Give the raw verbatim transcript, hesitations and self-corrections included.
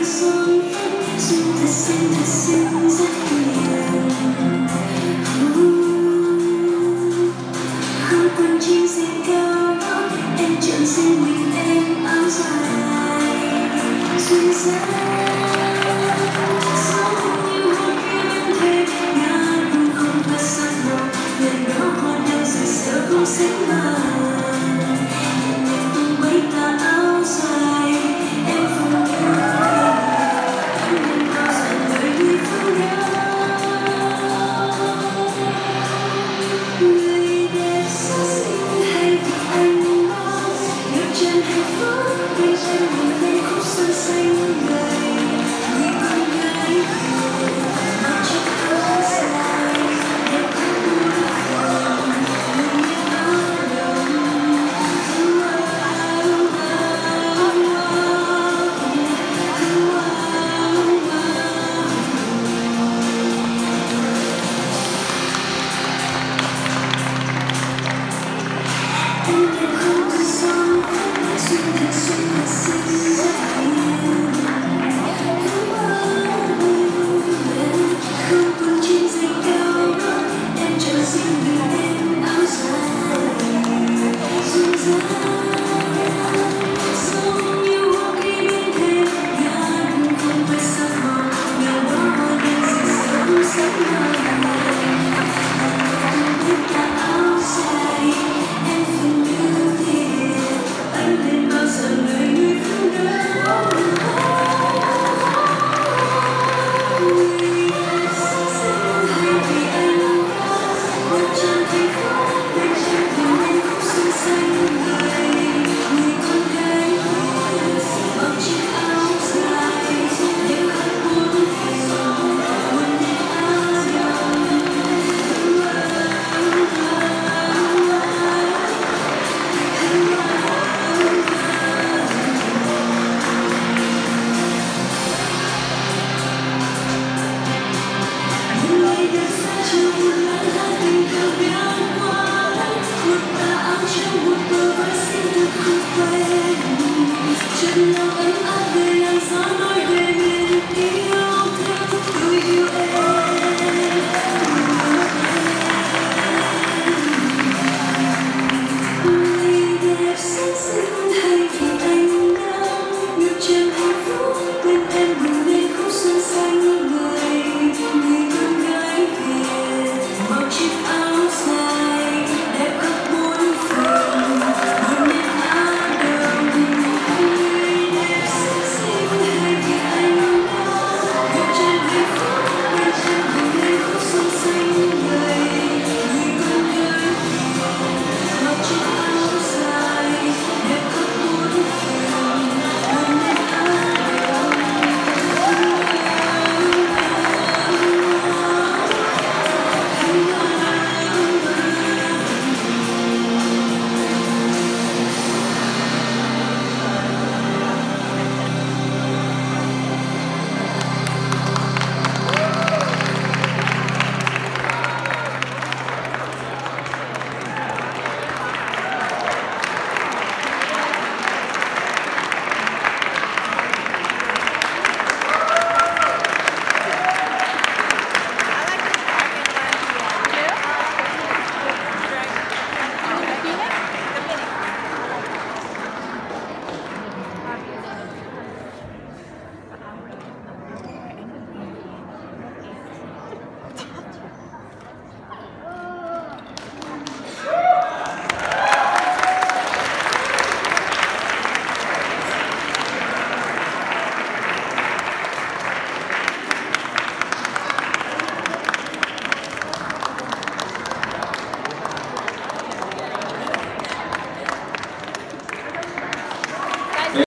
son phấn duyên thật xinh thật xinh rất hiền. Không còn chim sẻ cao đó, em chọn riêng mình em áo dài duyên dáng. Sống như hoa kia em thấy ngã buồn không thật sắc màu, lần đó hoa đào rực rỡ không sánh bằng. Nhẹ tung bay tà áo dài em không yêu em bao giờ người đi phương nhau. Người đẹp xa xinh hay vì anh đó, ngập tràn hạnh phúc đi trên một cây khúc xuân xanh.